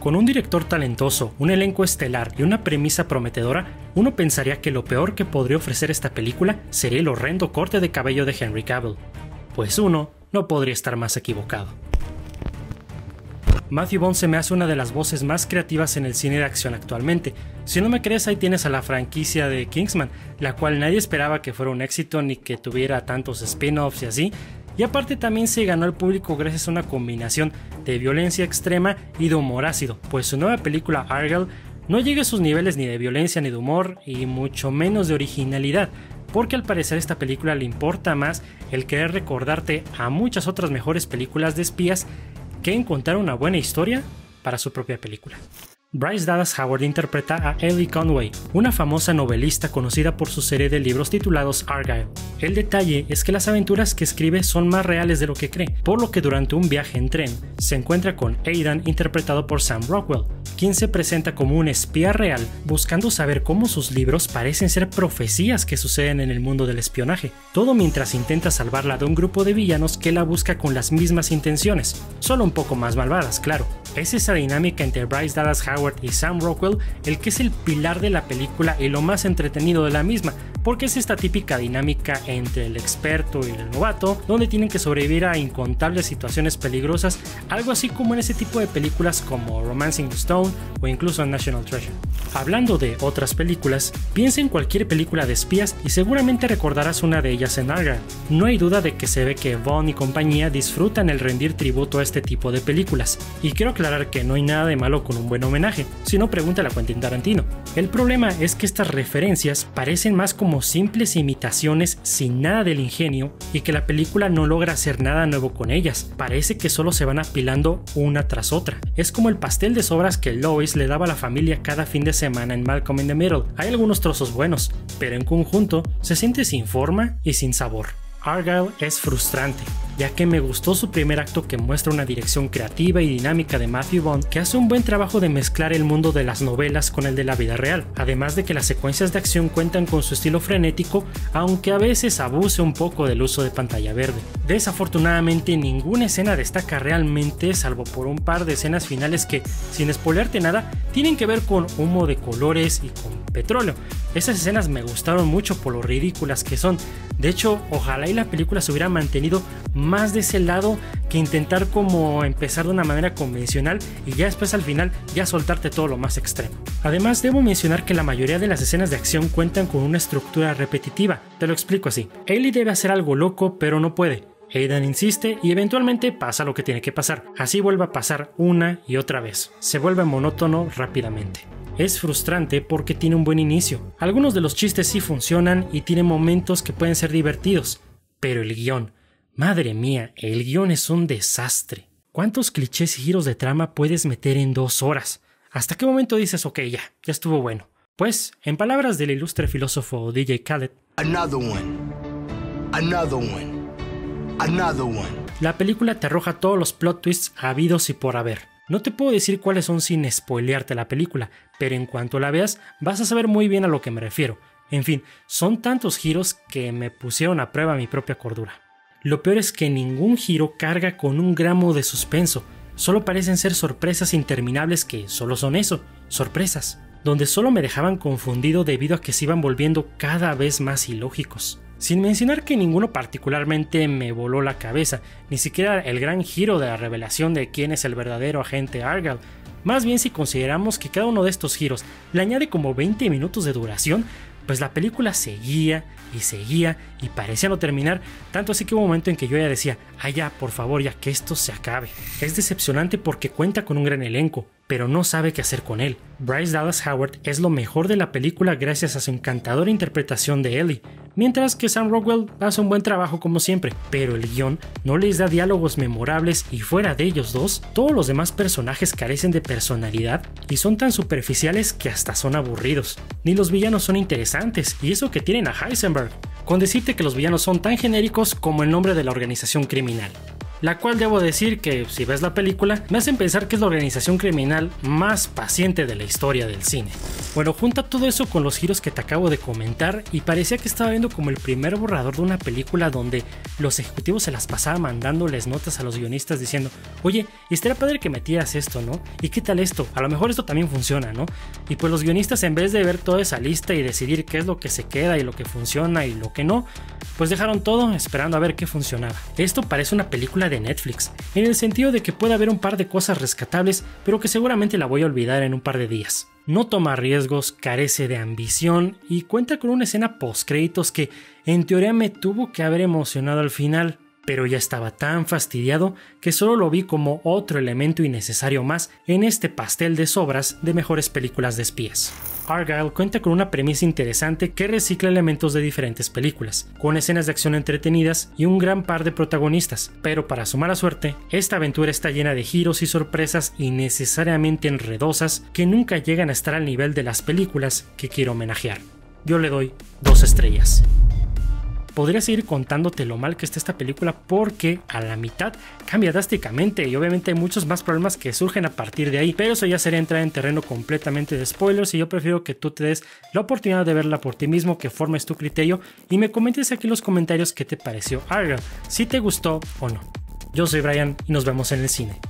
Con un director talentoso, un elenco estelar y una premisa prometedora, uno pensaría que lo peor que podría ofrecer esta película sería el horrendo corte de cabello de Henry Cavill. Pues uno no podría estar más equivocado. Matthew Vaughn se me hace una de las voces más creativas en el cine de acción actualmente. Si no me crees, ahí tienes a la franquicia de Kingsman, la cual nadie esperaba que fuera un éxito ni que tuviera tantos spin-offs y así. Y aparte también se ganó al público gracias a una combinación de violencia extrema y de humor ácido, pues su nueva película Argylle no llega a sus niveles ni de violencia ni de humor y mucho menos de originalidad, porque al parecer a esta película le importa más el querer recordarte a muchas otras mejores películas de espías que encontrar una buena historia para su propia película. Bryce Dallas Howard interpreta a Ellie Conway, una famosa novelista conocida por su serie de libros titulados Argylle. El detalle es que las aventuras que escribe son más reales de lo que cree, por lo que durante un viaje en tren se encuentra con Aidan, interpretado por Sam Rockwell, quien se presenta como un espía real buscando saber cómo sus libros parecen ser profecías que suceden en el mundo del espionaje, todo mientras intenta salvarla de un grupo de villanos que la busca con las mismas intenciones, solo un poco más malvadas, claro. Es esa dinámica entre Bryce Dallas Howard y Sam Rockwell el que es el pilar de la película y lo más entretenido de la misma, porque es esta típica dinámica entre el experto y el novato, donde tienen que sobrevivir a incontables situaciones peligrosas, algo así como en ese tipo de películas como Romancing the Stone o incluso National Treasure. Hablando de otras películas, piensa en cualquier película de espías y seguramente recordarás una de ellas en Argylle. No hay duda de que se ve que Vaughn y compañía disfrutan el rendir tributo a este tipo de películas, y quiero aclarar que no hay nada de malo con un buen homenaje, si no pregúntale a Quentin Tarantino. El problema es que estas referencias parecen más como simples imitaciones sin nada del ingenio y que la película no logra hacer nada nuevo con ellas, parece que solo se van apilando una tras otra. Es como el pastel de sobras que Lois le daba a la familia cada fin de semana en Malcolm in the Middle. Hay algunos trozos buenos, pero en conjunto se siente sin forma y sin sabor. Argylle es frustrante, ya que me gustó su primer acto que muestra una dirección creativa y dinámica de Matthew Vaughn que hace un buen trabajo de mezclar el mundo de las novelas con el de la vida real, además de que las secuencias de acción cuentan con su estilo frenético, aunque a veces abuse un poco del uso de pantalla verde. Desafortunadamente ninguna escena destaca realmente, salvo por un par de escenas finales que, sin spoilearte nada, tienen que ver con humo de colores y con petróleo. Esas escenas me gustaron mucho por lo ridículas que son. De hecho, ojalá y la película se hubiera mantenido más de ese lado que intentar como empezar de una manera convencional y ya después al final ya soltarte todo lo más extremo. Además, debo mencionar que la mayoría de las escenas de acción cuentan con una estructura repetitiva. Te lo explico así. Ellie debe hacer algo loco, pero no puede. Aidan insiste y eventualmente pasa lo que tiene que pasar. Así vuelve a pasar una y otra vez. Se vuelve monótono rápidamente. Es frustrante porque tiene un buen inicio. Algunos de los chistes sí funcionan y tienen momentos que pueden ser divertidos. Pero el guión, madre mía, el guión es un desastre. ¿Cuántos clichés y giros de trama puedes meter en 2 horas? ¿Hasta qué momento dices, ok, ya estuvo bueno? Pues, en palabras del ilustre filósofo DJ Khaled, Another one. Another one. Another one. La película te arroja todos los plot twists habidos y por haber. No te puedo decir cuáles son sin spoilearte la película, pero en cuanto la veas vas a saber muy bien a lo que me refiero. En fin, son tantos giros que me pusieron a prueba mi propia cordura. Lo peor es que ningún giro carga con un gramo de suspenso, solo parecen ser sorpresas interminables que solo son eso, sorpresas, donde solo me dejaban confundido debido a que se iban volviendo cada vez más ilógicos. Sin mencionar que ninguno particularmente me voló la cabeza, ni siquiera el gran giro de la revelación de quién es el verdadero agente Argylle. Más bien, si consideramos que cada uno de estos giros le añade como 20 minutos de duración, pues la película seguía y parecía no terminar, tanto así que hubo un momento en que yo ya decía, ya, por favor, ya que esto se acabe. Es decepcionante porque cuenta con un gran elenco, pero no sabe qué hacer con él. Bryce Dallas Howard es lo mejor de la película gracias a su encantadora interpretación de Ellie, mientras que Sam Rockwell hace un buen trabajo como siempre, pero el guión no les da diálogos memorables y fuera de ellos dos, todos los demás personajes carecen de personalidad y son tan superficiales que hasta son aburridos. Ni los villanos son interesantes, y eso que tienen a Heisenberg, con decirte que los villanos son tan genéricos como el nombre de la organización criminal. la cual debo decir que, si ves la película, me hacen pensar que es la organización criminal más paciente de la historia del cine. Bueno, junta todo eso con los giros que te acabo de comentar y parecía que estaba viendo como el primer borrador de una película donde los ejecutivos se las pasaban mandándoles notas a los guionistas diciendo: oye, estaría padre que metieras esto, ¿no? ¿Y qué tal esto? A lo mejor esto también funciona, ¿no? Y pues los guionistas, en vez de ver toda esa lista y decidir qué es lo que se queda y lo que funciona y lo que no, pues dejaron todo esperando a ver qué funcionaba. Esto parece una película de Netflix, en el sentido de que puede haber un par de cosas rescatables, pero que seguramente la voy a olvidar en un par de días. No toma riesgos, carece de ambición y cuenta con una escena post-créditos que en teoría me tuvo que haber emocionado al final, pero ya estaba tan fastidiado que solo lo vi como otro elemento innecesario más en este pastel de sobras de mejores películas de espías. Argylle cuenta con una premisa interesante que recicla elementos de diferentes películas, con escenas de acción entretenidas y un gran par de protagonistas, pero para su mala suerte, esta aventura está llena de giros y sorpresas innecesariamente enredosas que nunca llegan a estar al nivel de las películas que quiero homenajear. Yo le doy 2 estrellas. Podría seguir contándote lo mal que está esta película porque a la mitad cambia drásticamente y obviamente hay muchos más problemas que surgen a partir de ahí, pero eso ya sería entrar en terreno completamente de spoilers y yo prefiero que tú te des la oportunidad de verla por ti mismo, que formes tu criterio y me comentes aquí en los comentarios qué te pareció Argylle, si te gustó o no. Yo soy Brian y nos vemos en el cine.